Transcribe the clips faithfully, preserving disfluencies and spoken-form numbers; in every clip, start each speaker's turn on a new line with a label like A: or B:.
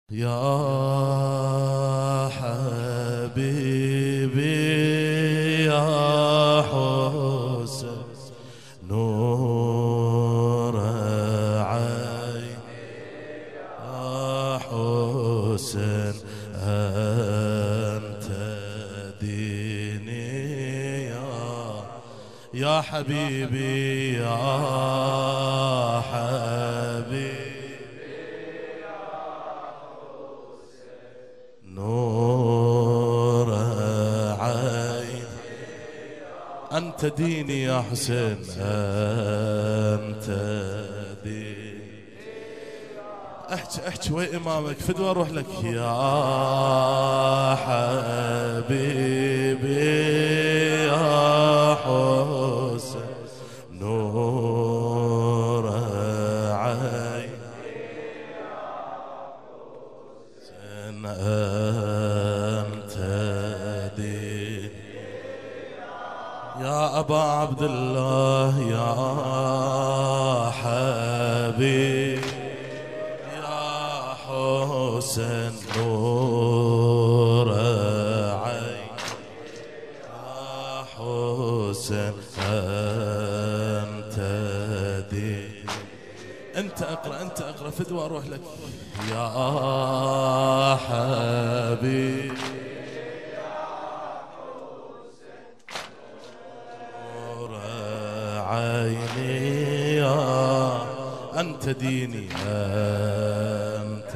A: يا حبيبي يا حسين نور عيني يا حسين أنت ديني يا يا حبيبي يا حبيبي نور عيني أنت ديني يا حسين أنت ديني. احكي احكي وين إمامك فدوى أروح لك يا حبيبي يا حسين نور عيني أنت دين يا أبا عبد الله يا حبيب يا حسين نور عين يا حسين أنت دين. أنت أقرأ أنت أقرأ فدوى أروح لك يا حبيبي نور عيني يا أنت ديني أنت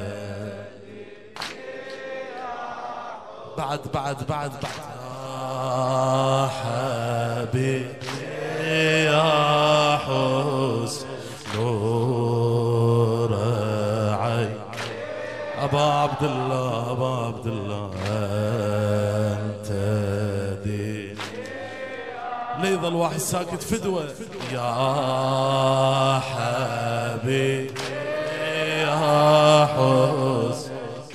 A: بعد بعد بعد بعد يا حبيبي يا حسين نور عين أبا عبد الله أبا عبد الله أنت دين. ليظل واحد ساكت فدوى يا حبيبي يا حسين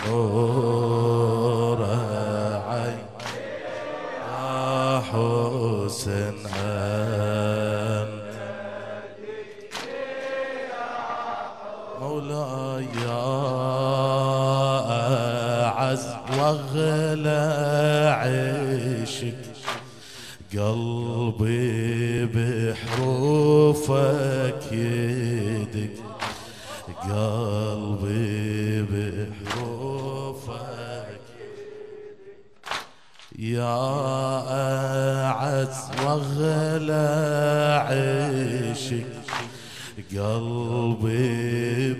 A: نور عين يا حسين مولاي يا أعز وأغلى عيشك قلبي بحروفك يدك قلبي بحروفك يا أعز وأغلى عيشك قلبي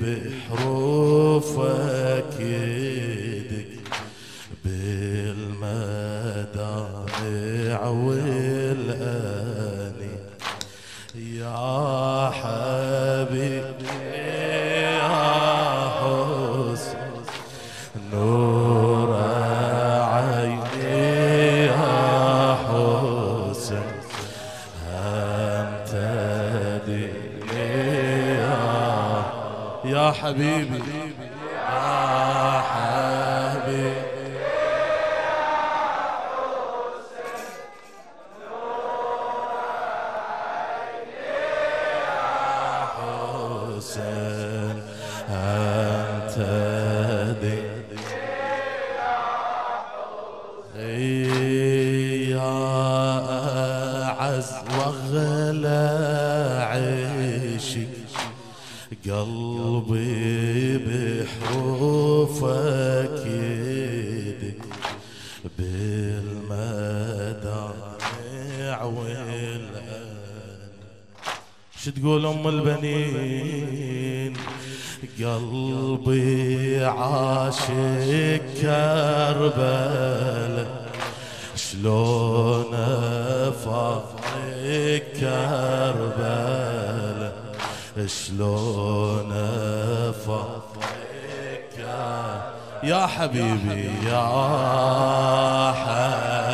A: بحروفك يدك بالمدامع والأني يا حبيبي يا حسين نور عيني يا حسين أنت ديني يا حبيبي يا حبيبي حسين أنت ديني يا أعز وأغلى عيشي قلبي بحروفك يدك بالمدامع والأن. شو تقول أم البنين قلبي عاشق كربلاء شلون أفارق كربلاء شلون أفارق يا حبيبي يا حبيبي